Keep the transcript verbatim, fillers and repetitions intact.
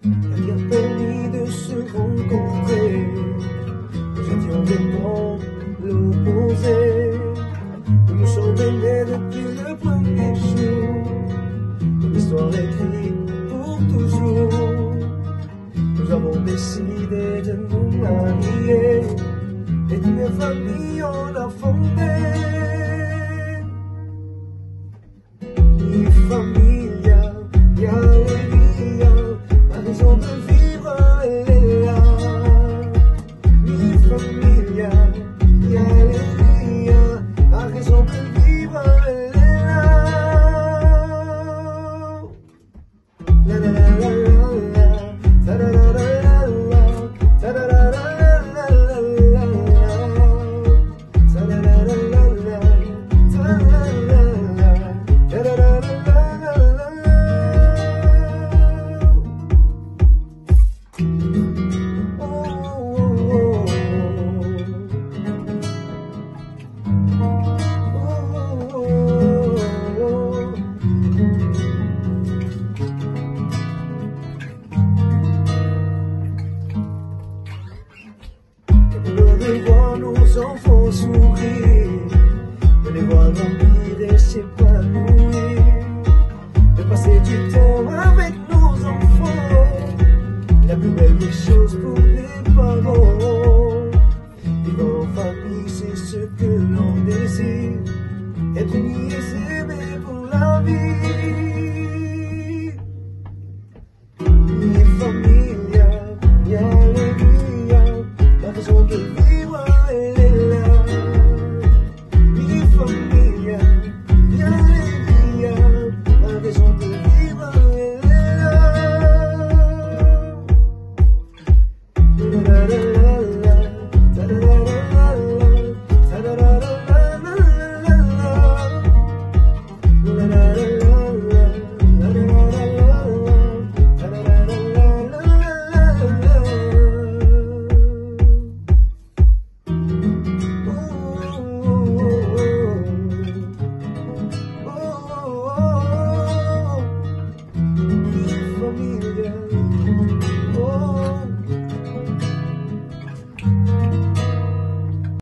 qui a permis de se rencontrer. Nous étions vraiment l'opposé. Nous nous sommes aimés depuis le premier jour. L'histoire écrite pour toujours. Nous avons décidé de nous marier et d'une famille on a fondé. Mi familia, mi alegría, la raison de vivre elle est là. Mi familia, mi alegría, la raison de vivre elle est là. La la la la la la, ta da da da la la, ta da da da la la la la, ta da da da la la, ta da da la la, ta da da da la la la. Oh oh oh oh oh. De voir nos enfants sourire, de les voir grandir et s'épanouir, de passer du temps avec nos enfants, la plus belle des choses pour les parents. Vivre en famille, c'est ce que l'on désire, être unis et s'aimer pour la vie. Une famille